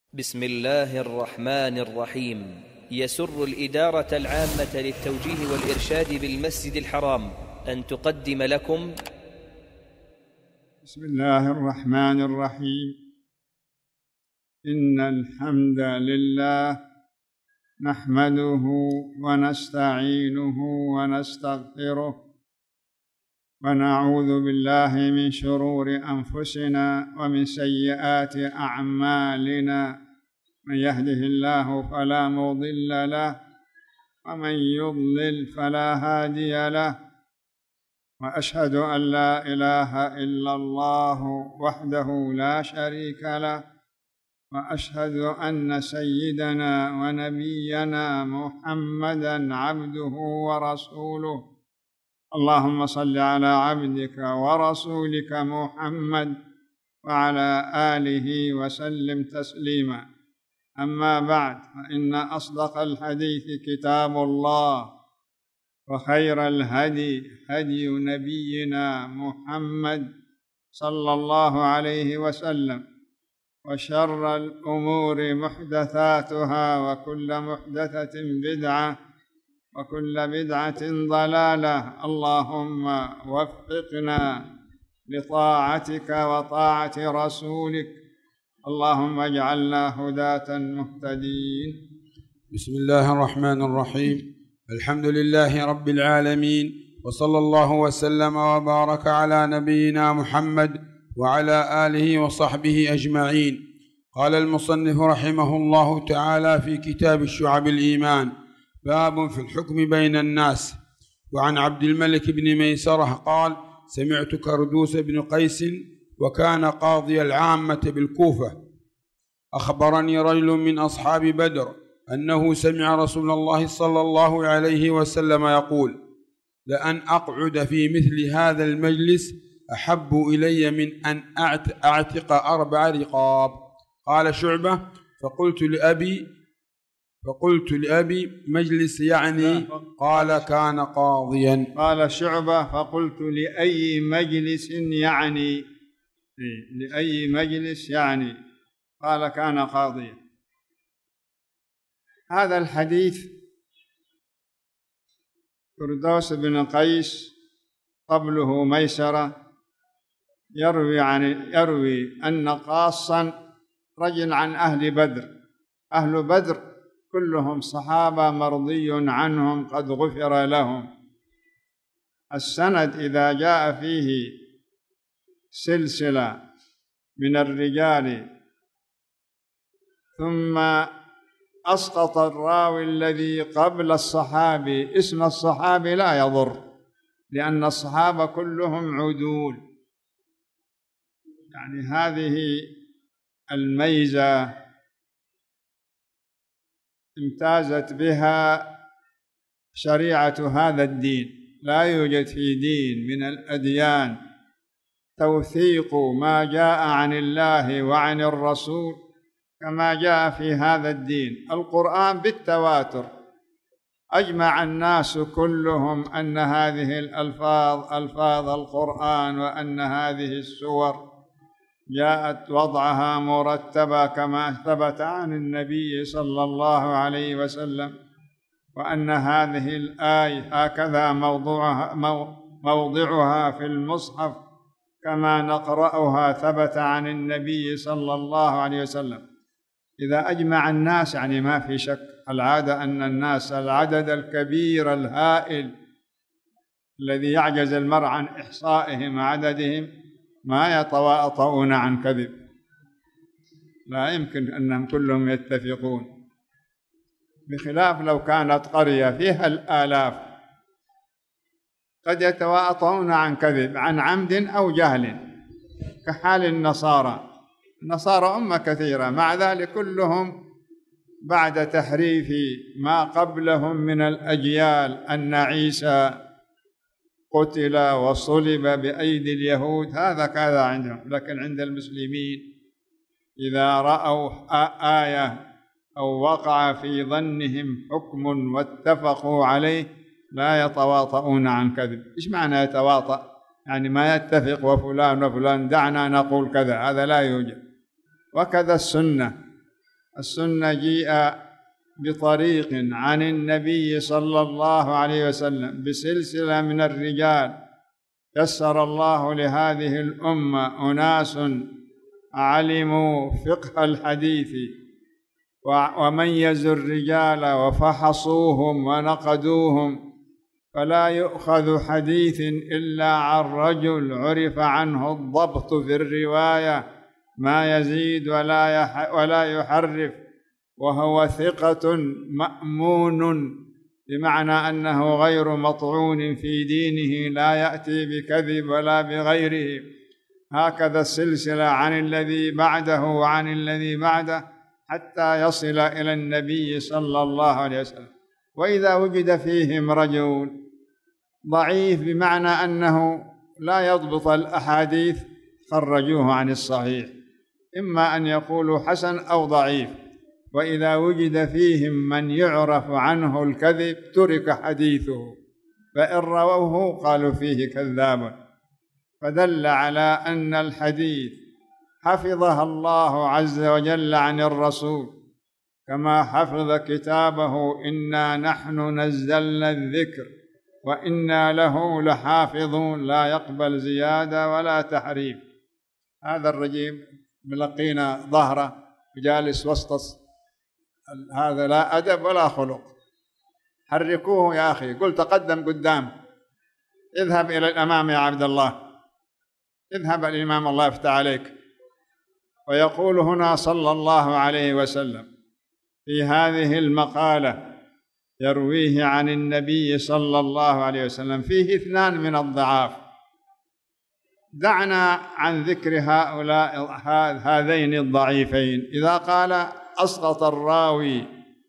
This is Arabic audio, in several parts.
بسم الله الرحمن الرحيم. يسر الإدارة العامة للتوجيه والإرشاد بالمسجد الحرام أن تقدم لكم بسم الله الرحمن الرحيم. إن الحمد لله نحمده ونستعينه ونستغفره ونعوذ بالله من شرور أنفسنا ومن سيئات أعمالنا، من يهده الله فلا مضل له ومن يضلل فلا هادي له، وأشهد أن لا إله إلا الله وحده لا شريك له، وأشهد أن سيدنا ونبينا محمدًا عبده ورسوله. اللهم صل على عبدك ورسولك محمد وعلى آله وسلم تسليما. أما بعد، فإن أصدق الحديث كتاب الله، وخير الهدي هدي نبينا محمد صلى الله عليه وسلم، وشر الأمور محدثاتها، وكل محدثة بدعة، وكل بدعة ضلالة. اللهم وفقنا لطاعتك وطاعة رسولك، اللهم اجعلنا هداة مهتدين. بسم الله الرحمن الرحيم. الحمد لله رب العالمين، وصلى الله وسلم وبارك على نبينا محمد وعلى آله وصحبه أجمعين. قال المصنف رحمه الله تعالى في كتاب الشعب الإيمان: باب في الحكم بين الناس. وعن عبد الملك بن ميسرة قال: سمعت كردوس بن قيس وكان قاضي العامة بالكوفة، أخبرني رجل من أصحاب بدر أنه سمع رسول الله صلى الله عليه وسلم يقول: لأن أقعد في مثل هذا المجلس أحب إلي من أن أعتق 4 رقاب. قال شعبة: فقلت لأبي مجلس يعني؟ قال: كان قاضيا. قال شعبة: فقلت لأي مجلس يعني؟ لأي مجلس يعني؟ قال: كان قاضيا. هذا الحديث كردوس بن قيس قبله ميسرة يروي أن قاصا رجل عن أهل بدر. أهل بدر كلهم صحابة مرضي عنهم قد غفر لهم. السند إذا جاء فيه سلسلة من الرجال ثم أسقط الراوي الذي قبل الصحابي اسم الصحابي لا يضر، لأن الصحابة كلهم عدول. يعني هذه الميزة امتازت بها شريعة هذا الدين. لا يوجد في دين من الأديان توثيق ما جاء عن الله وعن الرسول كما جاء في هذا الدين. القرآن بالتواتر أجمع الناس كلهم أن هذه الألفاظ ألفاظ القرآن، وأن هذه السور جاءت وضعها مرتبة كما ثبت عن النبي صلى الله عليه وسلم، وأن هذه الآية هكذا موضعها في المصحف كما نقرأها ثبت عن النبي صلى الله عليه وسلم. إذا أجمع الناس يعني ما في شك. العادة أن الناس العدد الكبير الهائل الذي يعجز المرء عن إحصائهم عددهم ما يتواطؤون عن كذب، لا يمكن أنهم كلهم يتفقون، بخلاف لو كانت قرية فيها الآلاف قد يتواطؤون عن كذب عن عمد أو جهل، كحال النصارى. النصارى أمة كثيرة، مع ذلك كلهم بعد تحريف ما قبلهم من الأجيال أن عيسى قتل وصلب بأيدي اليهود، هذا كذا عندهم. لكن عند المسلمين إذا رأوا آية أو وقع في ظنهم حكم واتفقوا عليه لا يتواطؤون عن كذب. إيش معنى يتواطأ؟ يعني ما يتفق وفلان وفلان دعنا نقول كذا، هذا لا يوجد. وكذا السنة، السنة جيء بطريق عن النبي صلى الله عليه وسلم بسلسلة من الرجال، يسر الله لهذه الأمة أناس علموا فقه الحديث وميزوا الرجال وفحصوهم ونقدوهم، فلا يؤخذ حديث إلا عن رجل عرف عنه الضبط في الرواية، ما يزيد ولا يحرف، وهو ثقة مأمون، بمعنى أنه غير مطعون في دينه، لا يأتي بكذب ولا بغيره. هكذا السلسلة عن الذي بعده وعن الذي بعده حتى يصل إلى النبي صلى الله عليه وسلم. وإذا وجد فيهم رجل ضعيف بمعنى أنه لا يضبط الأحاديث خرجوه عن الصحيح، إما أن يقولوا حسن أو ضعيف. وإذا وجد فيهم من يعرف عنه الكذب ترك حديثه، فإن رووه قالوا فيه كذاب. فدل على أن الحديث حفظها الله عز وجل عن الرسول، كما حفظ كتابه إنا نحن نزلنا الذكر وإنا له لحافظون، لا يقبل زيادة ولا تحريف. هذا الرجيم ملقينا ظهره وجالس وسط، هذا لا أدب ولا خلق. حركوه يا أخي، قل تقدم قدام، اذهب إلى الأمام يا عبد الله، اذهب الإمام الله يفتح عليك. ويقول هنا صلى الله عليه وسلم في هذه المقالة يرويه عن النبي صلى الله عليه وسلم فيه 2 من الضعاف. دعنا عن ذكر هذين الضعيفين. إذا قال أسقط الراوي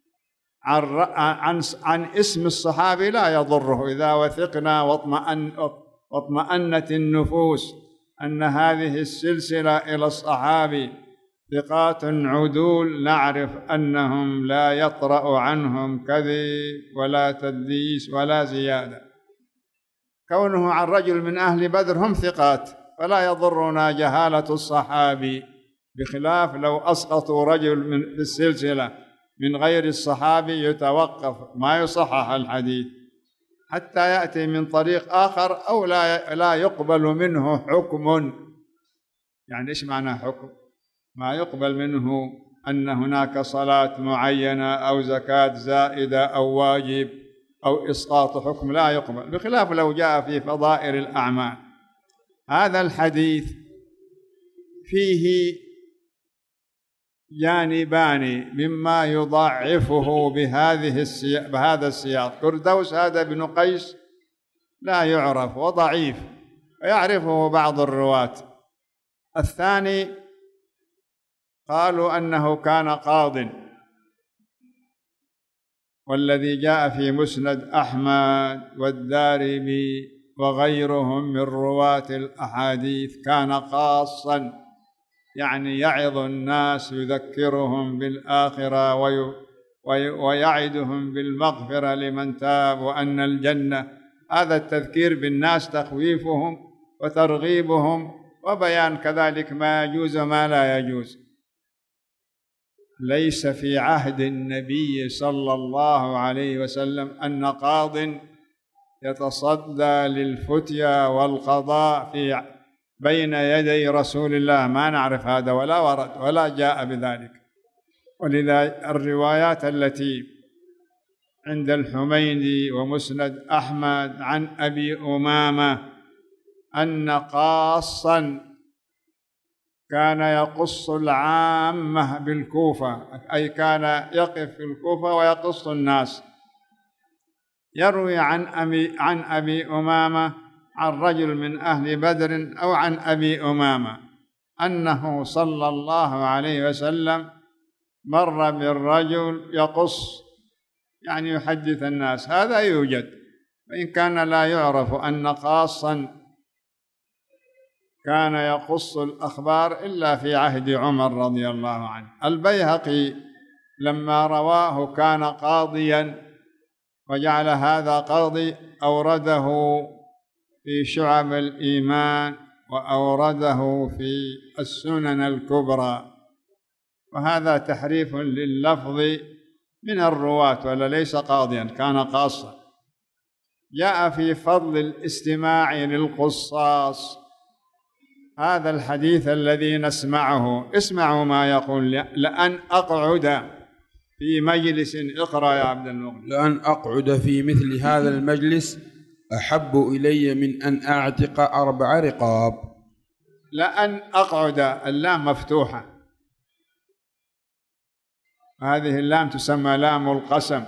عن اسم الصحابي لا يضره، إذا وثقنا واطمأنت النفوس أن هذه السلسلة إلى الصحابي ثقات عدول، نعرف أنهم لا يطرأ عنهم كذب ولا تدليس ولا زيادة. كونه عن رجل من أهل بدر هم ثقات، فلا يضرنا جهالة الصحابي، بخلاف لو أسقطوا رجل في السلسلة من غير الصحابي يتوقف، ما يصحح الحديث حتى يأتي من طريق آخر، أو لا يقبل منه حكم. يعني إيش معنى حكم؟ ما يقبل منه أن هناك صلاة معينة أو زكاة زائدة أو واجب أو إسقاط حكم، لا يقبل، بخلاف لو جاء في فضائل الأعمال. هذا الحديث فيه جانبان مما يضعفه بهذا السياق. كردوس هذا بن قيس لا يعرف وضعيف، ويعرفه بعض الرواة. الثاني قالوا أنه كان قاضٍ، والذي جاء في مسند أحمد والدارمي وغيرهم من رواة الأحاديث كان خاصاً، يعني يعظ الناس، يذكرهم بالآخرة ويعدهم بالمغفرة لمن تاب وأن الجنة. هذا التذكير بالناس تخويفهم وترغيبهم، وبيان كذلك ما يجوز وما لا يجوز. ليس في عهد النبي صلى الله عليه وسلم أن قاض يتصدى للفتيا والقضاء بين يدي رسول الله، ما نعرف هذا ولا ورد ولا جاء بذلك. ولذا الروايات التي عند الحميدي ومسند أحمد عن أبي أمامة أن قاصا كان يقص العامة بالكوفة، أي كان يقف في الكوفة ويقص الناس. يروي عن أبي أمامة عن رجل من أهل بدر أو عن أبي أمامة أنه صلى الله عليه وسلم مر بالرجل يقص، يعني يحدث الناس. هذا يوجد، وإن كان لا يعرف أن قاصا كان يقص الأخبار إلا في عهد عمر رضي الله عنه. البيهقي لما رواه كان قاضيا وجعل هذا قاضي، أورده في شعب الإيمان وأورده في السنن الكبرى. وهذا تحريف لللفظ من الرواة، ولا ليس قاضيا، كان قاصا. جاء في فضل الاستماع للقصاص هذا الحديث الذي نسمعه، اسمعوا ما يقول: لأن أقعد في مجلس، اقرأ يا عبد المغني. لأن أقعد في مثل هذا المجلس أحب إلي من أن أعتق 4 رقاب. لأن أقعد، اللام مفتوحة، هذه اللام تسمى لام القسم.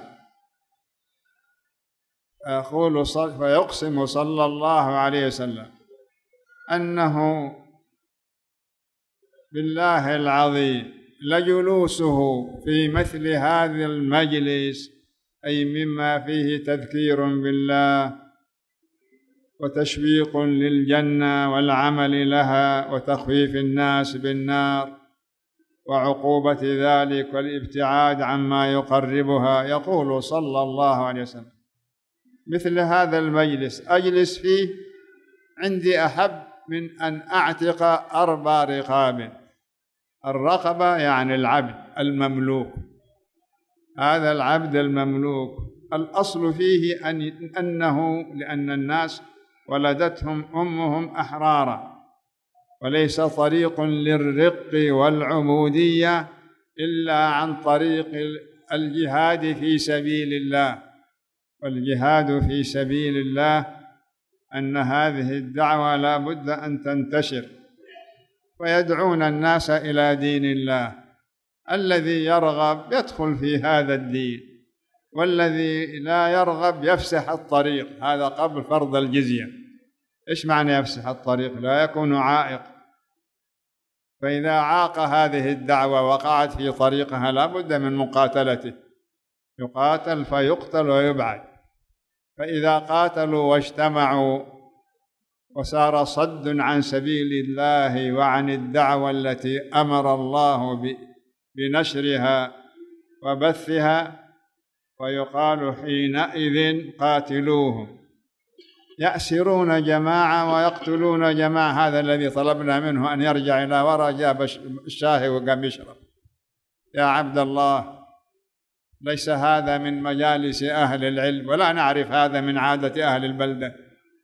يقول فيقسم صلى الله عليه وسلم أنه بالله العظيم لجلوسه في مثل هذا المجلس، أي مما فيه تذكير بالله وتشويق للجنة والعمل لها وتخفيف الناس بالنار وعقوبة ذلك والابتعاد عما يقربها. يقول صلى الله عليه وسلم: مثل هذا المجلس أجلس فيه عندي أحب من أن أعتق 4 رقاب. الرقبة يعني العبد المملوك، هذا العبد المملوك الأصل فيه أنه لأن الناس ولدتهم أمهم أحرارا، وليس طريق للرق والعبودية إلا عن طريق الجهاد في سبيل الله. والجهاد في سبيل الله أن هذه الدعوة لا بد أن تنتشر، ويدعون الناس إلى دين الله. الذي يرغب يدخل في هذا الدين، والذي لا يرغب يفسح الطريق. هذا قبل فرض الجزية. إيش معنى يفسح الطريق؟ لا يكون عائق. فإذا عاق هذه الدعوة وقعت في طريقها لا بد من مقاتلته، يقاتل فيقتل ويبعد. فإذا قاتلوا واجتمعوا وصار صد عن سبيل الله وعن الدعوة التي أمر الله بنشرها وبثها، ويقال حينئذ قاتلوهم. يأسرون جماعة ويقتلون جماعة. هذا الذي طلبنا منه أن يرجع إلى وراء، جاب الشاهي وقام يشرب. يا عبد الله، ليس هذا من مجالس أهل العلم، ولا نعرف هذا من عادة أهل البلدة.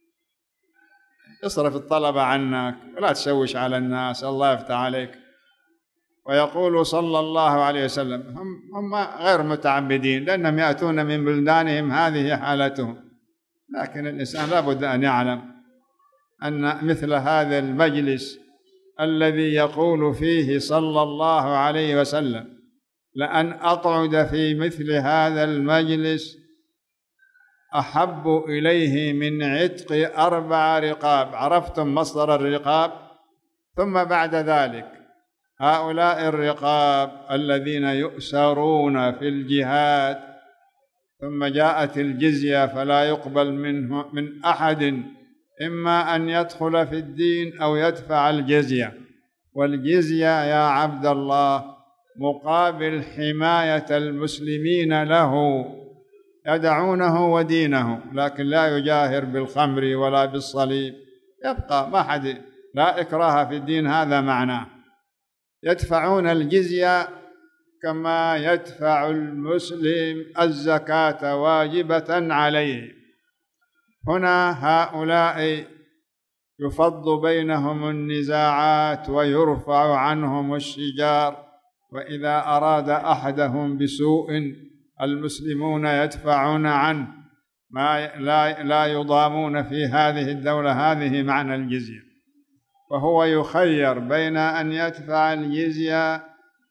اصرف الطلبة عنك ولا تشوش على الناس، الله يفتح عليك. ويقول صلى الله عليه وسلم: هم غير متعبدين لأنهم يأتون من بلدانهم، هذه حالتهم. لكن الإنسان لا بد أن يعلم أن مثل هذا المجلس الذي يقول فيه صلى الله عليه وسلم: لأن أقعد في مثل هذا المجلس أحب إليه من عتق 4 رقاب. عرفتم مصدر الرقاب؟ ثم بعد ذلك هؤلاء الرقاب الذين يؤسرون في الجهاد، ثم جاءت الجزية فلا يقبل منه من أحد إما أن يدخل في الدين أو يدفع الجزية. والجزية يا عبد الله مقابل حماية المسلمين له، يدعونه ودينه، لكن لا يجاهر بالخمر ولا بالصليب، يبقى ما حد، لا إكراه في الدين، هذا معناه. يدفعون الجزية كما يدفع المسلم الزكاة واجبة عليه. هنا هؤلاء يفض بينهم النزاعات ويرفع عنهم الشجار، وإذا أراد أحدهم بسوء المسلمون يدفعون عنه، لا يضامون في هذه الدولة. هذه معنى الجزية. وهو يخير بين أن يدفع الجزية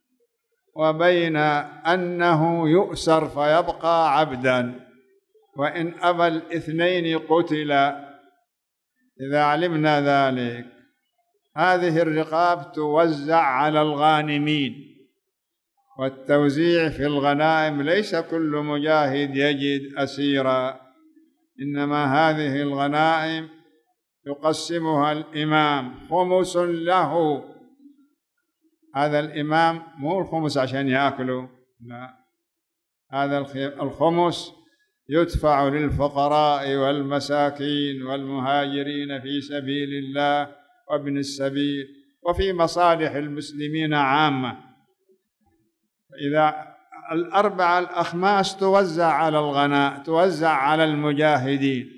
وبين أنه يؤسر فيبقى عبدا، وإن أبى الاثنين قتل. إذا علمنا ذلك، هذه الرقاب توزع على الغانمين، والتوزيع في الغنائم ليس كل مجاهد يجد أسيرا، إنما هذه الغنائم يقسمها الإمام، خمس له. هذا الإمام مو الخمس عشان يأكلوا، لا، هذا الخمس يدفع للفقراء والمساكين والمهاجرين في سبيل الله وابن السبيل، وفي مصالح المسلمين عامة. إذا الأربعة الأخماس توزع على الغناء، توزع على المجاهدين.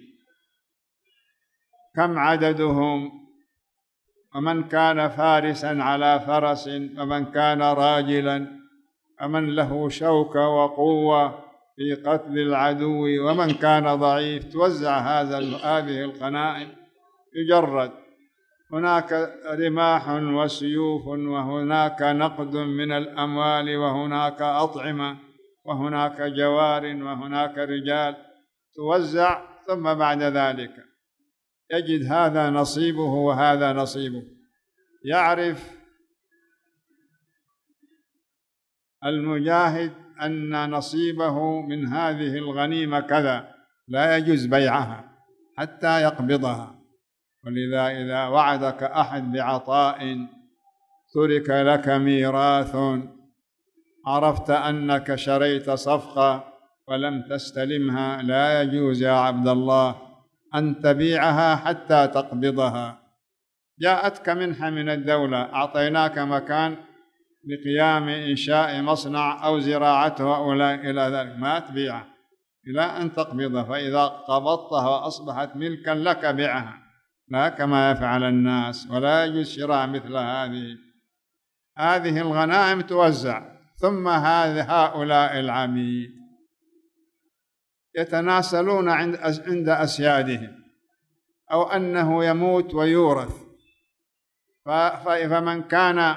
كم عددهم؟ ومن كان فارسا على فرس، ومن كان راجلا، ومن له شوكة وقوة في قتل العدو، ومن كان ضعيف. توزع هذه الغنائم يجرد. هناك رماح وسيوف، وهناك نقد من الأموال، وهناك أطعمة، وهناك جوار، وهناك رجال. توزع، ثم بعد ذلك يجد هذا نصيبه وهذا نصيبه. يعرف المجاهد أن نصيبه من هذه الغنيمة كذا، لا يجوز بيعها حتى يقبضها. ولذا إذا وعدك أحد بعطاء ترك لك ميراث، عرفت أنك شريت صفقة ولم تستلمها، لا يجوز يا عبد الله أن تبيعها حتى تقبضها. جاءتك منحة من الدولة، أعطيناك مكان لقيام إنشاء مصنع أو زراعته أو إلى ذلك، ما تبيعها إلى أن تقبضها. فإذا قبضتها وأصبحت ملكا لك بيعها، لا كما يفعل الناس. ولا يجوز شراء مثل هذه الغنائم. توزع، ثم هؤلاء العبيد يتناسلون عند أسيادهم، أو أنه يموت ويورث. فمن كان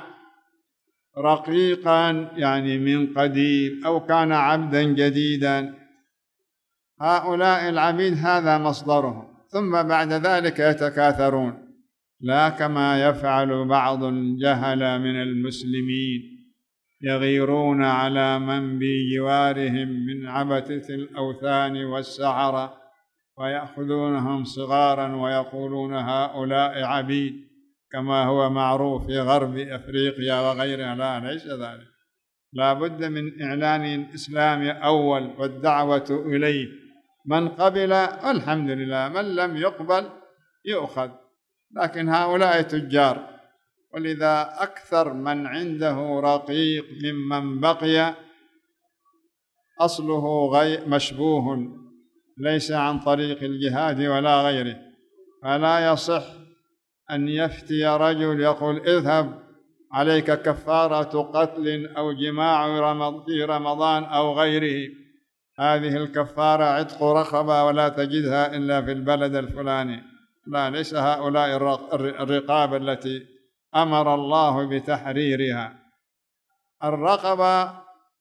رقيقا يعني من قديم، أو كان عبدا جديدا، هؤلاء العبيد هذا مصدرهم. ثم بعد ذلك يتكاثرون، لا كما يفعل بعض الجهل من المسلمين، يغيرون على من بجوارهم من عبثة الأوثان والسحرة، ويأخذونهم صغارا ويقولون هؤلاء عبيد، كما هو معروف في غرب أفريقيا وغيرها. لا، ليس ذلك. لا بد من إعلان الإسلام أول والدعوة إليه. من قبل الحمد لله، من لم يقبل يؤخذ. لكن هؤلاء تجار. ولذا أكثر من عنده رقيق ممن بقي أصله مشبوه، ليس عن طريق الجهاد ولا غيره. فلا يصح أن يفتي رجل يقول اذهب عليك كفارة قتل أو جماع في رمضان أو غيره، هذه الكفارة عتق رقبة ولا تجدها إلا في البلد الفلاني. لا، ليس هؤلاء الرقاب التي أمر الله بتحريرها. الرقبة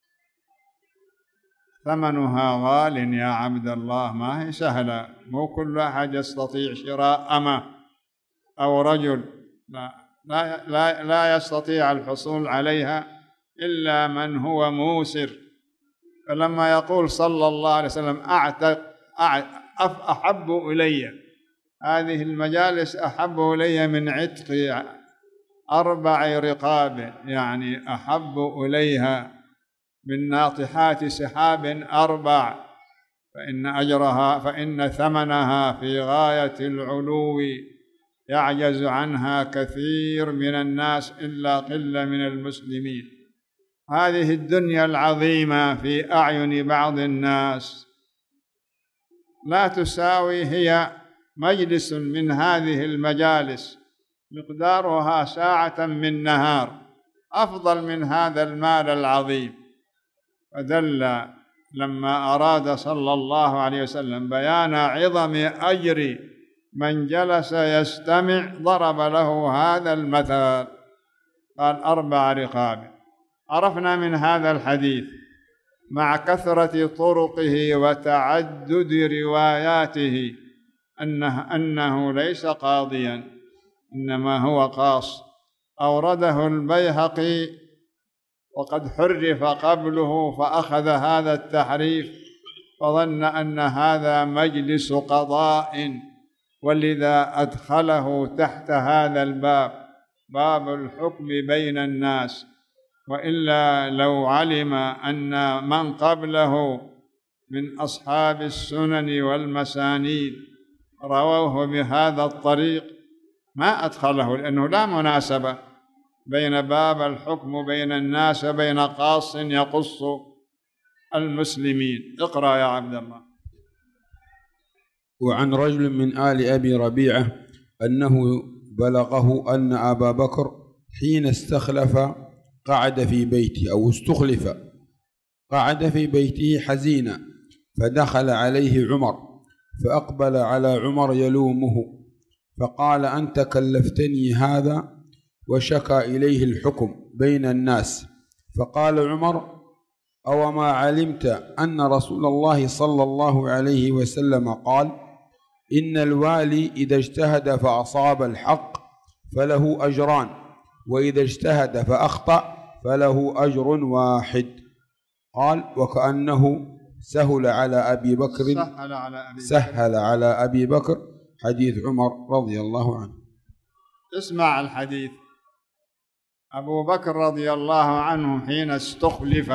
ثمنها غال يا عبد الله، ما هي سهلة. مو كل أحد يستطيع شراء أمة أو رجل، لا يستطيع الحصول عليها إلا من هو موسر. فلما يقول صلى الله عليه وسلم أحب إلي هذه المجالس، أحب إلي من عتق 4 رقاب، يعني أحب إليها من ناطحات سحاب 4، فإن ثمنها في غاية العلو، يعجز عنها كثير من الناس إلا قلة من المسلمين. هذه الدنيا العظيمة في أعين بعض الناس لا تساوي، هي مجلس من هذه المجالس مقدارها ساعة من نهار أفضل من هذا المال العظيم. فدل لما أراد صلى الله عليه وسلم بيان عظم أجر من جلس يستمع ضرب له هذا المثل، قال 4 رقاب. عرفنا من هذا الحديث مع كثرة طرقه وتعدد رواياته أنه ليس قاضيا، إنما هو قاص. أورده البيهقي وقد حرف قبله، فأخذ هذا التحريف فظن أن هذا مجلس قضاء، ولذا أدخله تحت هذا الباب، باب الحكم بين الناس. وإلا لو علم أن من قبله من أصحاب السنن والمسانيد رووه بهذا الطريق ما أدخله، لأنه لا مناسبة بين باب الحكم بين الناس بين قاص يقص المسلمين. اقرأ يا عبد الله. وعن رجل من آل أبي ربيعة أنه بلغه أن أبا بكر حين استخلف قعد في بيته أو استخلف قعد في بيته حزينا، فدخل عليه عمر فأقبل على عمر يلومه فقال: أنت كلفتني هذا، وشكى إليه الحكم بين الناس. فقال عمر: أوما علمت أن رسول الله صلى الله عليه وسلم قال: إن الوالي إذا اجتهد فأصاب الحق فله أجران، وإذا اجتهد فأخطأ فله أجر واحد. قال: وكأنه سهل على أبي بكر حديث عمر رضي الله عنه. اسمع الحديث. أبو بكر رضي الله عنه حين استخلف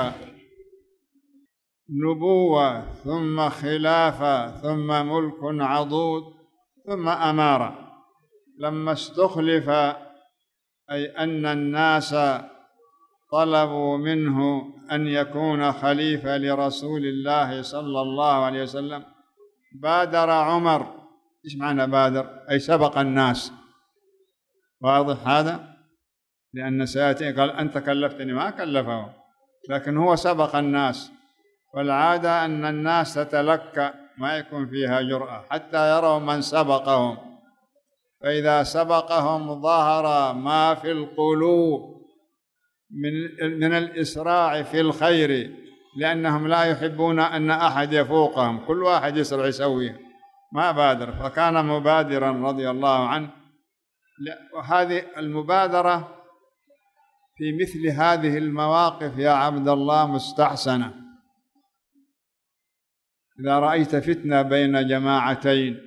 نبوة ثم خلافة ثم ملك عضوض ثم أمارة، لما استخلف أي أن الناس طلبوا منه أن يكون خليفة لرسول الله صلى الله عليه وسلم، بادر عمر. إيش معنى بادر؟ أي سبق الناس. واضح هذا؟ لأن سيأتي قال: أنت كلفتني، ما كلفه، لكن هو سبق الناس. والعادة أن الناس تتلكأ، ما يكون فيها جرأة حتى يروا من سبقهم، فإذا سبقهم ظهر ما في القلوب من الإسراع في الخير، لأنهم لا يحبون أن أحد يفوقهم، كل واحد يسرع يسويه، ما بادر. فكان مبادرا رضي الله عنه. وهذه المبادرة في مثل هذه المواقف يا عبد الله مستحسنة. إذا رأيت فتنة بين جماعتين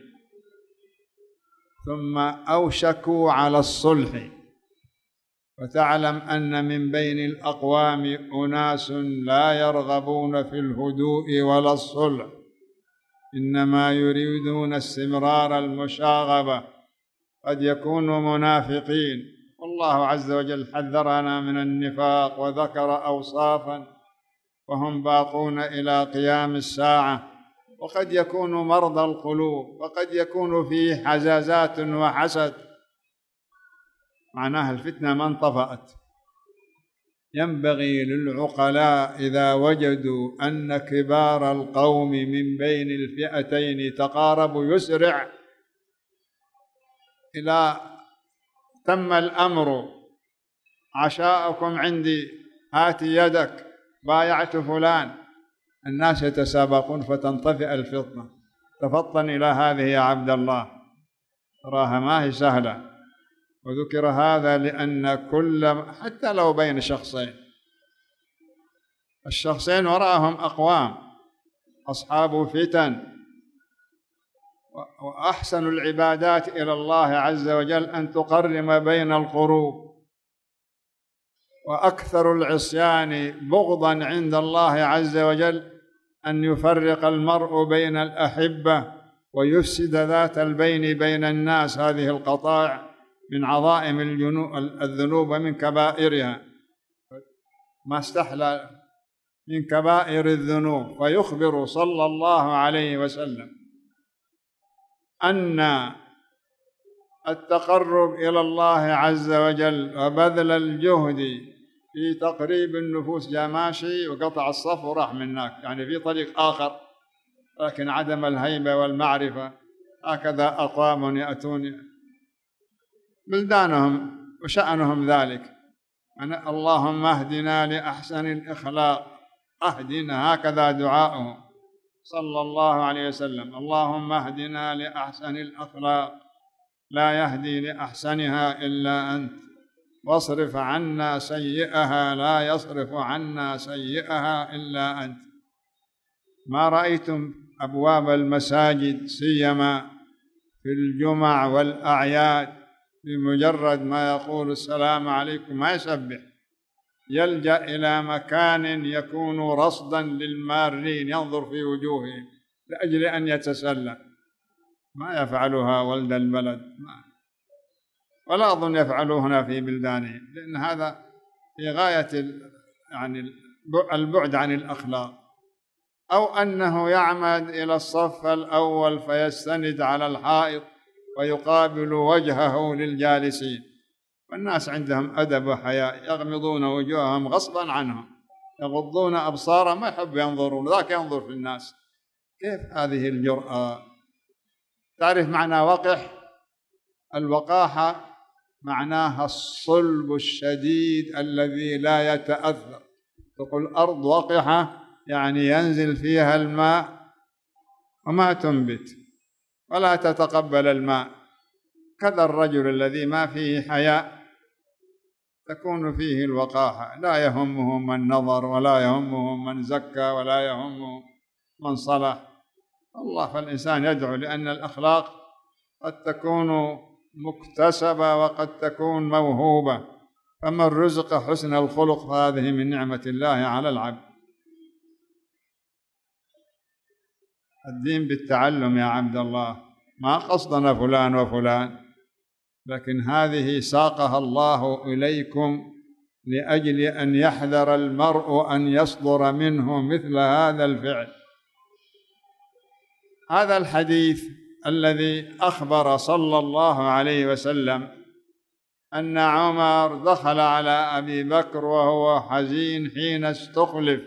ثم أوشكوا على الصلح، وتعلم أن من بين الأقوام أناس لا يرغبون في الهدوء ولا الصلح، إنما يريدون استمرار المشاغبة، قد يكونوا منافقين، والله عز وجل حذرنا من النفاق وذكر أوصافا وهم باقون إلى قيام الساعة. وقد يكونوا مرضى القلوب، وقد يكون فيه حزازات وحسد، معناها الفتنة ما انطفأت. ينبغي للعقلاء إذا وجدوا أن كبار القوم من بين الفئتين تقاربوا يسرع إلى تم الأمر، عشاؤكم عندي، هات يدك، بايعت فلان، الناس يتسابقون فتنطفئ الفطنة. تفطن إلى هذه يا عبد الله، تراها ما هي سهلة. وذكر هذا لأن كل حتى لو بين شخصين، الشخصين وراءهم أقوام أصحاب فتن، وأحسن العبادات إلى الله عز وجل أن تقرم بين القلوب، وأكثر العصيان بغضا عند الله عز وجل أن يفرق المرء بين الأحبة ويفسد ذات البين بين الناس. هذه القطائع من عظائم الذنوب ومن كبائرها، ما استحلى من كبائر الذنوب. ويخبر صلى الله عليه وسلم أن التقرب إلى الله عز وجل وبذل الجهد في تقريب النفوس، جاء ماشي وقطع الصف وراح من هناك، يعني في طريق آخر، لكن عدم الهيبة والمعرفة. هكذا أقوام يأتون بلدانهم وشأنهم ذلك، أنا اللهم اهدنا لأحسن الإخلاق، أهدنا، هكذا دعاؤه صلى الله عليه وسلم: اللهم اهدنا لأحسن الأخلاق لا يهدي لأحسنها إلا أنت، واصرف عنا سيئها لا يصرف عنا سيئها إلا أنت. ما رأيتم أبواب المساجد سيما في الجمع والأعياد بمجرد ما يقول السلام عليكم ما يسبح، يلجأ إلى مكان يكون رصدا للمارين ينظر في وجوههم لأجل أن يتسلى، ما يفعلها ولد البلد. ولا أظن يفعلوهن في بلدانهم، لأن هذا في غاية يعني البعد عن الأخلاق. أو أنه يعمد إلى الصف الأول فيستند على الحائط ويقابل وجهه للجالسين، والناس عندهم أدب وحياء، يغمضون وجوههم غصبا عنهم، يغضون أبصارهم، ما يحب ينظرون، ذاك ينظر في الناس. كيف هذه الجرأة؟ تعرف معنى وقح؟ الوقاحة معناها الصلب الشديد الذي لا يتأثر. تقول أرض وقحة يعني ينزل فيها الماء وما تنبت ولا تتقبل الماء. كذا الرجل الذي ما فيه حياء تكون فيه الوقاحة، لا يهمه من نظر ولا يهمه من زكى ولا يهمه من صلح الله. فالإنسان يدعو، لأن الأخلاق قد تكون مكتسبة وقد تكون موهوبة، فمن رزق حسن الخلق فهذه من نعمة الله على العبد. الدين بالتعلم يا عبد الله، ما قصدنا فلان وفلان، لكن هذه ساقها الله إليكم لأجل أن يحذر المرء أن يصدر منه مثل هذا الفعل. هذا الحديث الذي أخبر صلى الله عليه وسلم أن عمر دخل على أبي بكر وهو حزين حين استخلف،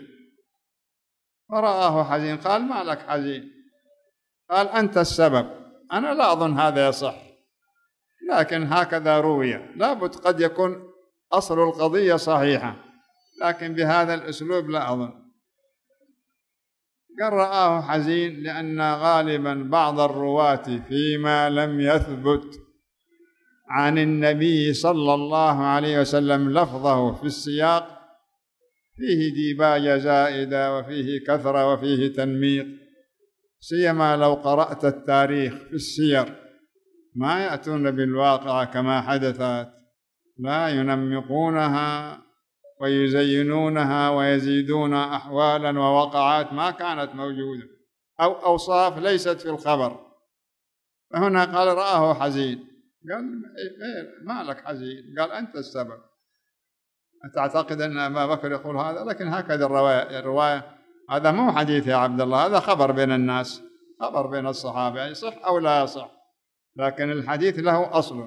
فرآه حزين، قال: ما لك حزين؟ قال: أنت السبب. أنا لا أظن هذا يصح، لكن هكذا روي، لابد قد يكون أصل القضية صحيحة، لكن بهذا الأسلوب لا أظن. قال: رآه حزين لأن غالبا بعض الرواة فيما لم يثبت عن النبي صلى الله عليه وسلم لفظه في السياق فيه ديباجة زائدة وفيه كثرة وفيه تنميق، سيما لو قرأت التاريخ في السير ما يأتون بالواقع كما حدثت، لا ينمقونها ويزينونها ويزيدون أحوالا ووقعات ما كانت موجودة أو أوصاف ليست في الخبر. فهنا قال: رآه حزين. قال: ما لك حزين؟ قال: أنت السبب. أتعتقد أن أبا بكر يقول هذا؟ لكن هكذا الرواية. هذا مو حديث يا عبد الله، هذا خبر بين الناس، خبر بين الصحابة، يصح أو لا يصح، لكن الحديث له أصل.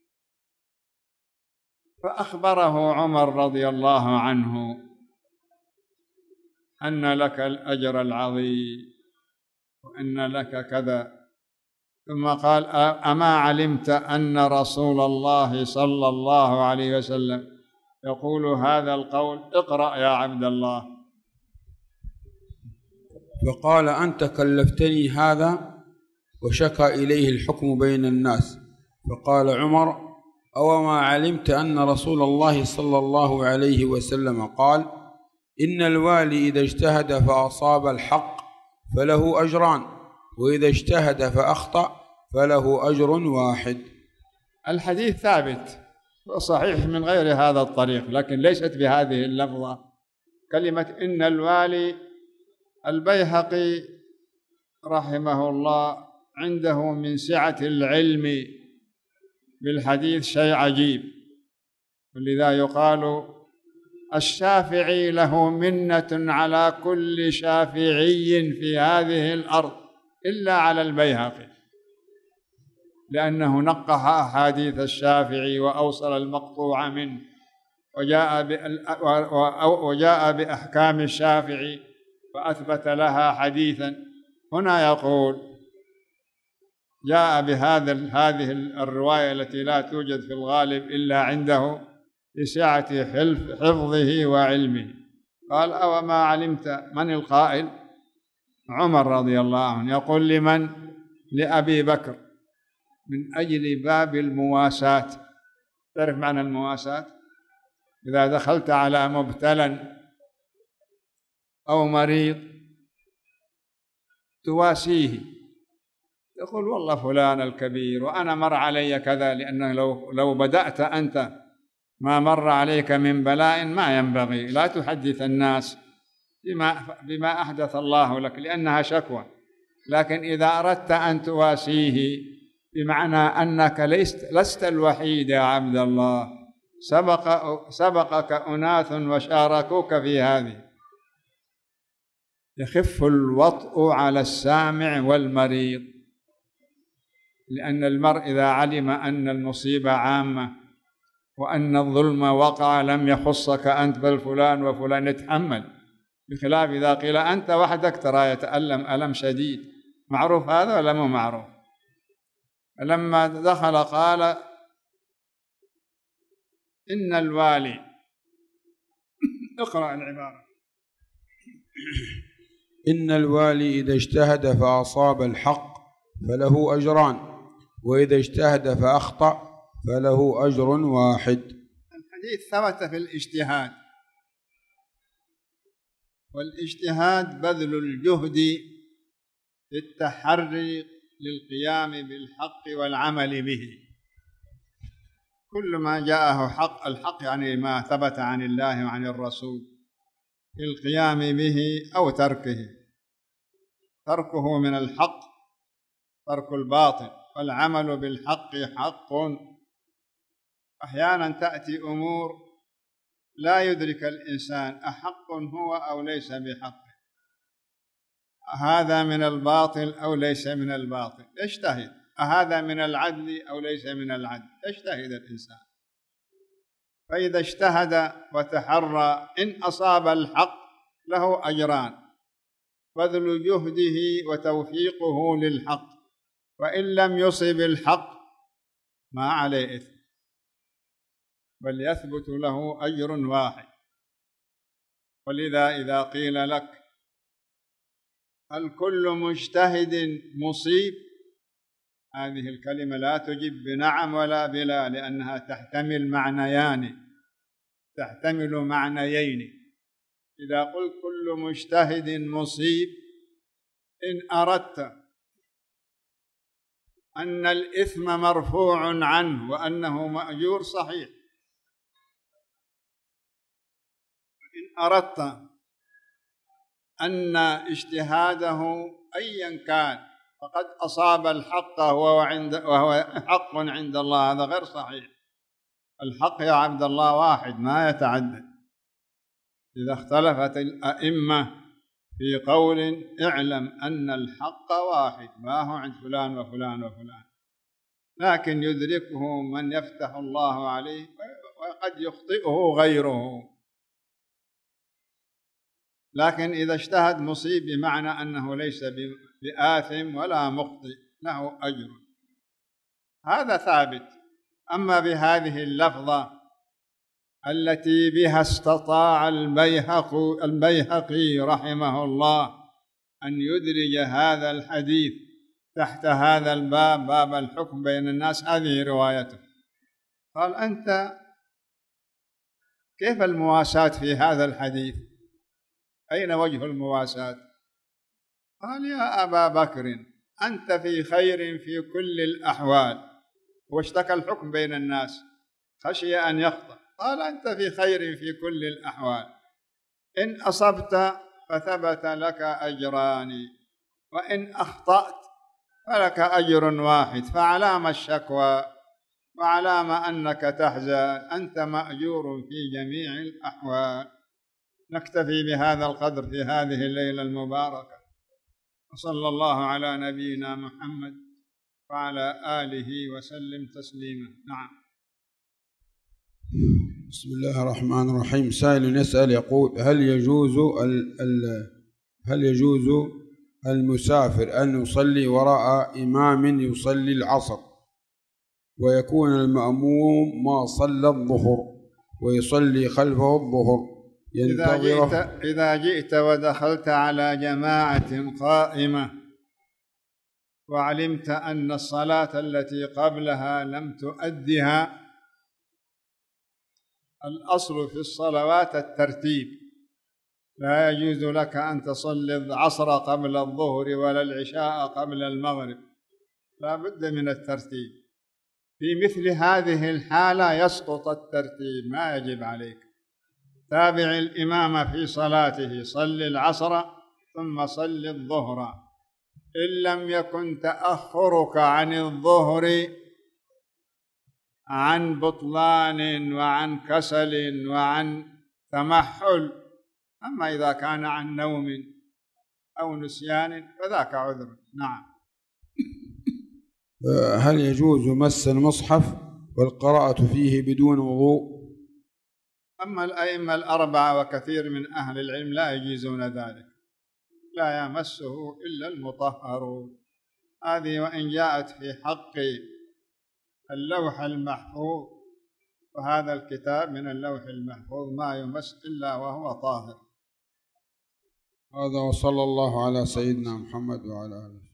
فأخبره عمر رضي الله عنه أن لك الأجر العظيم وأن لك كذا، ثم قال: أما علمت أن رسول الله صلى الله عليه وسلم يقول هذا القول؟ اقرأ يا عبد الله. فقال: أنت كلفتني هذا، وشكى إليه الحكم بين الناس. فقال عمر: أوما علمت أن رسول الله صلى الله عليه وسلم قال: إن الوالي إذا اجتهد فأصاب الحق فله أجران، وإذا اجتهد فأخطأ فله أجر واحد. الحديث ثابت وصحيح من غير هذا الطريق، لكن ليست بهذه اللفظة. كلمة إن الوالي، البيهقي رحمه الله عنده من سعة العلم بالحديث شيء عجيب، ولذا يقال: الشافعي له منة على كل شافعي في هذه الأرض إلا على البيهقي، لأنه نقح أحاديث الشافعي وأوصل المقطوع منه وجاء بأحكام الشافعي وأثبت لها حديثا. هنا يقول: جاء هذه الرواية التي لا توجد في الغالب إلا عنده لسعة حفظه وعلمه. قال: أوما علمت؟ من القائل؟ عمر رضي الله عنه يقول لمن؟ لأبي بكر، من أجل باب المواساة. تعرف معنى المواساة؟ إذا دخلت على مبتلى أو مريض تواسيه، يقول: والله فلان الكبير وأنا مر علي كذا، لأنه لو بدأت أنت ما مر عليك من بلاء ما ينبغي، لا تحدث الناس بما أحدث الله لك، لأنها شكوى. لكن إذا أردت أن تواسيه بمعنى أنك لست الوحيد يا عبد الله، سبقك أناس وشاركوك في هذه. يخف الوطء على السامع والمريض، لأن المرء إذا علم أن المصيبة عامة وأن الظلم وقع لم يخصك أنت بل فلان وفلان يتحمل، بخلاف إذا قيل أنت وحدك ترى يتألم ألم شديد. معروف هذا ولا مو معروف؟ لما دخل قال إن الوالي اقرأ العبارة. إن الوالي إذا اجتهد فأصاب الحق فله أجران، وإذا اجتهد فأخطأ فله أجر واحد. الحديث ثبت في الاجتهاد، والاجتهاد بذل الجهد في التحري للقيام بالحق والعمل به. كل ما جاءه حق، الحق يعني ما ثبت عن الله وعن الرسول، في القيام به أو تركه. تركه من الحق ترك الباطل، والعمل بالحق حق. أحيانا تأتي أمور لا يدرك الإنسان أحق هو أو ليس بحق، هذا من الباطل أو ليس من الباطل، يجتهد. هذا من العدل أو ليس من العدل، يجتهد الإنسان. فإذا اجتهد وتحرى إن أصاب الحق له أجران، بذل جهده وتوفيقه للحق، وإن لم يصب الحق ما عليه إثم، بل يثبت له أجر واحد. ولذا إذا قيل لك هل كل مجتهد مصيب، هذه الكلمة لا تجب بنعم ولا بلا، لأنها تحتمل معنيين. إذا قلت كل مجتهد مصيب، إن أردت أن الإثم مرفوع عنه وأنه مأجور صحيح. إن أردت أن اجتهاده أيا كان فقد أصاب الحق وهو حق عند الله، هذا غير صحيح. الحق يا عبد الله واحد ما يتعدد. إذا اختلفت الأئمة في قول اعلم أن الحق واحد، ما هو عند فلان وفلان وفلان، لكن يدركه من يفتح الله عليه وقد يخطئه غيره. لكن إذا اجتهد مصيب بمعنى أنه ليس بآثم ولا مخطئ، له أجر، هذا ثابت. أما بهذه اللفظة التي بها استطاع البيهقي رحمه الله أن يدرج هذا الحديث تحت هذا الباب، باب الحكم بين الناس، هذه روايته. قال أنت كيف المواساة في هذا الحديث؟ أين وجه المواساة؟ قال يا أبا بكر أنت في خير في كل الأحوال، واشتكى الحكم بين الناس خشي أن يخطأ، قال أنت في خير في كل الأحوال، إن أصبت فثبت لك أجران، وإن أخطأت فلك أجر واحد، فعلام الشكوى وعلام أنك تحزن، أنت مأجور في جميع الأحوال. نكتفي بهذا القدر في هذه الليلة المباركة، وصلى الله على نبينا محمد وعلى آله وسلم تسليما. نعم. بسم الله الرحمن الرحيم. سائل يسأل يقول هل يجوز المسافر أن يصلي وراء إمام يصلي العصر ويكون المأموم ما صلى الظهر ويصلي خلفه الظهر إذا جئت ودخلت على جماعة قائمة وعلمت أن الصلاة التي قبلها لم تؤدها، الأصل في الصلوات الترتيب، لا يجوز لك أن تصلي العصر قبل الظهر ولا العشاء قبل المغرب، لا بد من الترتيب. في مثل هذه الحالة يسقط الترتيب، ما يجب عليك. تابع الإمام في صلاته، صل العصر ثم صل الظهر، إن لم يكن تأخرك عن الظهر عن بطلان وعن كسل وعن تمحل. أما إذا كان عن نوم أو نسيان فذاك عذر. نعم. هل يجوز مس المصحف والقراءة فيه بدون وضوء؟ أما الأئمة الأربعة وكثير من أهل العلم لا يجيزون ذلك، لا يمسه إلا المطهرون. هذه وإن جاءت في حق اللوح المحفوظ، وهذا الكتاب من اللوح المحفوظ ما يمس إلا وهو طاهر. هذا وصلى الله على سيدنا محمد وعلى آله.